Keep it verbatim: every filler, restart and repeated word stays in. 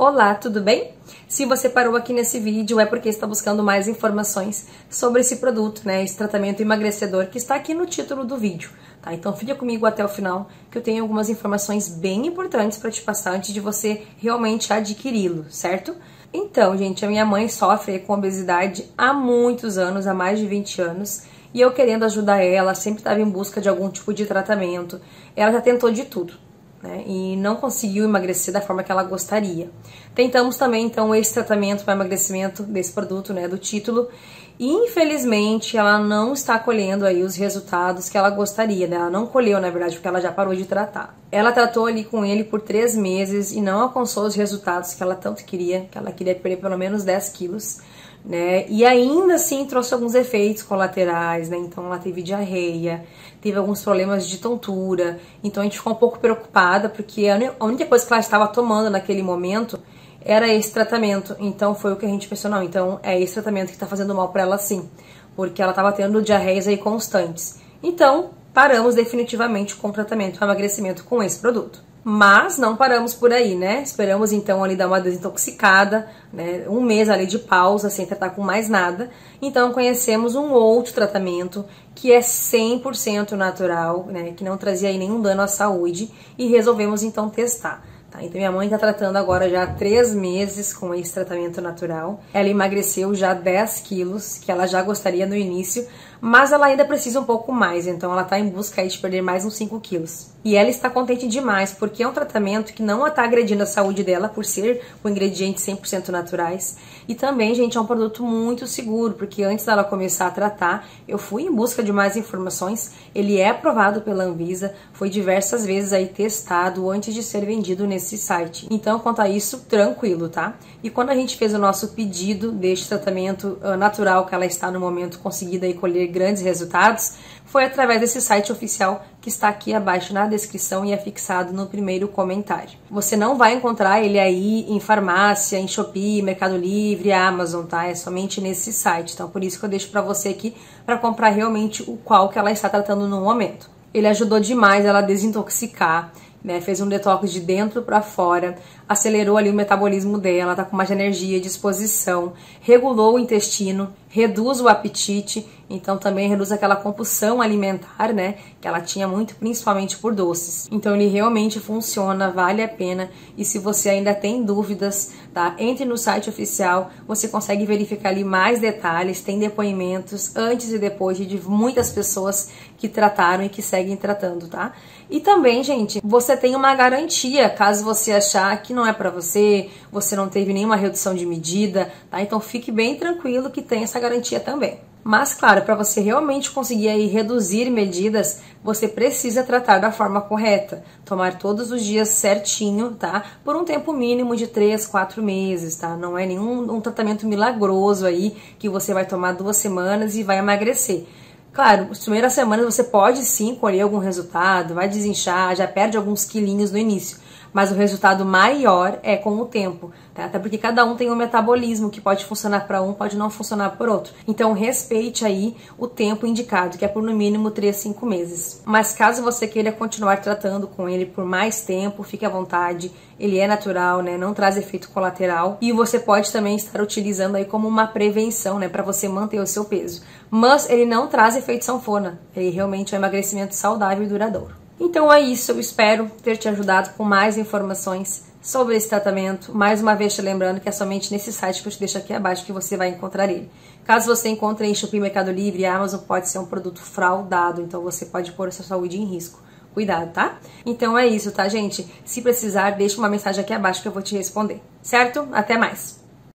Olá, tudo bem? Se você parou aqui nesse vídeo é porque está buscando mais informações sobre esse produto, né, esse tratamento emagrecedor que está aqui no título do vídeo, tá? Então fica comigo até o final que eu tenho algumas informações bem importantes para te passar antes de você realmente adquiri-lo, certo? Então, gente, a minha mãe sofre com obesidade há muitos anos, há mais de vinte anos, e eu querendo ajudar ela, sempre estava em busca de algum tipo de tratamento. Ela já tentou de tudo, né, e não conseguiu emagrecer da forma que ela gostaria. Tentamos também, então, esse tratamento para emagrecimento desse produto, né, do título, e infelizmente ela não está colhendo aí os resultados que ela gostaria, né? Ela não colheu, na verdade, porque ela já parou de tratar. Ela tratou ali com ele por três meses e não alcançou os resultados que ela tanto queria, que ela queria perder pelo menos dez quilos, né? E ainda assim trouxe alguns efeitos colaterais, né? Então ela teve diarreia, teve alguns problemas de tontura, então a gente ficou um pouco preocupada, porque a única coisa que ela estava tomando naquele momento era esse tratamento. Então foi o que a gente pensou, não, então é esse tratamento que tá fazendo mal pra ela sim, porque ela tava tendo diarreias aí constantes. Então paramos definitivamente com o tratamento para emagrecimento com esse produto. Mas não paramos por aí, né? Esperamos então ali dar uma desintoxicada, né? Um mês ali de pausa, sem tratar com mais nada. Então conhecemos um outro tratamento que é cem por cento natural, né? Que não trazia aí nenhum dano à saúde, e resolvemos então testar. Então minha mãe tá tratando agora já há três meses com esse tratamento natural. Ela emagreceu já dez quilos, que ela já gostaria no início, mas ela ainda precisa um pouco mais, então ela tá em busca aí de perder mais uns cinco quilos. E ela está contente demais, porque é um tratamento que não está agredindo a saúde dela, por ser com ingredientes cem por cento naturais. E também, gente, é um produto muito seguro, porque antes dela começar a tratar, eu fui em busca de mais informações. Ele é aprovado pela Anvisa, foi diversas vezes aí testado antes de ser vendido nesse site. Então, quanto a isso, tranquilo, tá? E quando a gente fez o nosso pedido deste tratamento uh, natural que ela está no momento conseguindo aí colher grandes resultados, foi através desse site oficial que está aqui abaixo na descrição e é fixado no primeiro comentário. Você não vai encontrar ele aí em farmácia, em Shopee, Mercado Livre, Amazon, tá? É somente nesse site. Então, por isso que eu deixo para você aqui para comprar realmente o qual que ela está tratando no momento. Ele ajudou demais ela a desintoxicar, né? Fez um detox de dentro para fora, acelerou ali o metabolismo dela, tá com mais energia, disposição, regulou o intestino, reduz o apetite, então também reduz aquela compulsão alimentar, né, que ela tinha muito, principalmente por doces. Então ele realmente funciona, vale a pena, e se você ainda tem dúvidas, tá, entre no site oficial, você consegue verificar ali mais detalhes, tem depoimentos antes e depois de muitas pessoas que trataram e que seguem tratando, tá? E também, gente, você tem uma garantia, caso você achar que não é pra você, você não teve nenhuma redução de medida, tá? Então fique bem tranquilo que tem essa garantia também. Mas, claro, para você realmente conseguir aí reduzir medidas, você precisa tratar da forma correta. Tomar todos os dias certinho, tá? Por um tempo mínimo de três, quatro meses, tá? Não é nenhum um tratamento milagroso aí que você vai tomar duas semanas e vai emagrecer. Claro, as primeiras semanas você pode sim colher algum resultado, vai desinchar, já perde alguns quilinhos no início, mas o resultado maior é com o tempo, tá? Até porque cada um tem um metabolismo que pode funcionar para um, pode não funcionar por outro. Então respeite aí o tempo indicado, que é por no mínimo três, cinco meses. Mas caso você queira continuar tratando com ele por mais tempo, fique à vontade, ele é natural, né? Não traz efeito colateral, e você pode também estar utilizando aí como uma prevenção, né? Para você manter o seu peso. Mas ele não traz efeito sanfona, ele realmente é um emagrecimento saudável e duradouro. Então é isso, eu espero ter te ajudado com mais informações sobre esse tratamento. Mais uma vez te lembrando que é somente nesse site que eu te deixo aqui abaixo que você vai encontrar ele. Caso você encontre em Shopee, Mercado Livre e Amazon, pode ser um produto fraudado, então você pode pôr a sua saúde em risco. Cuidado, tá? Então é isso, tá, gente? Se precisar, deixa uma mensagem aqui abaixo que eu vou te responder, certo? Até mais!